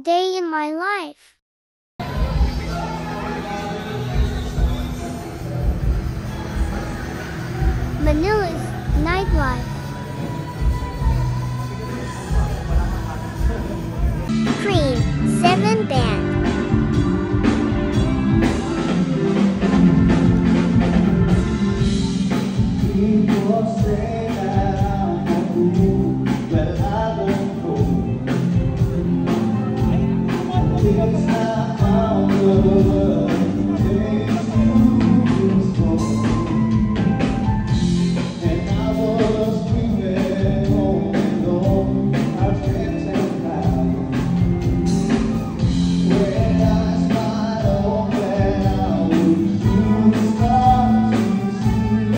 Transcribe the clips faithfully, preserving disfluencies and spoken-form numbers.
Day in my life. Manila's nightlife. Cream, seven band. People say that I'm a fool, but I won't go. Because I found the world takes you slow. And I was dreaming home and home, our friends and I. When I smile open, I wish you start to see.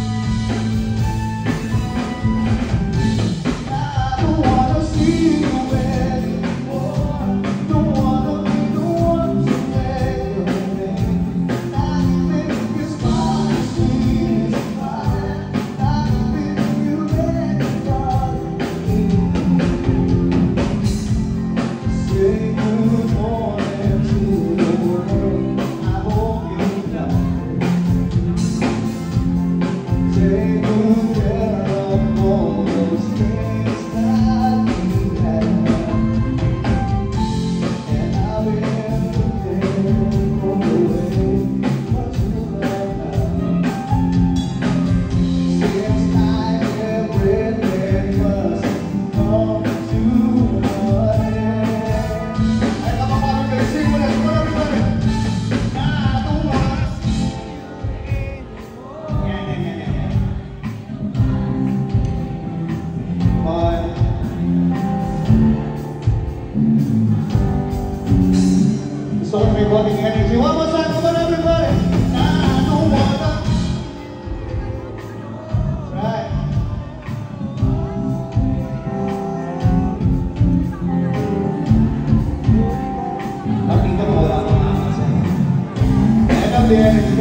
I don't wanna see you anymore. Don't wanna be the one to make your name. Not even your smile is fine. Not even you let darling. Say good morning to the world. I hope you know. Take good care of all those things that we had. And I've been looking for the way for too long now. Seems like everything must come to an end. Hey, come on, everybody, sing with us, come on, everybody. I don't wanna see you anymore. Yeah, yeah, yeah, yeah, yeah. But so everybody can energy. One more time, come on, everybody. I don't wanna. Right. Nakita mo wala akong amas eh. End of the energy.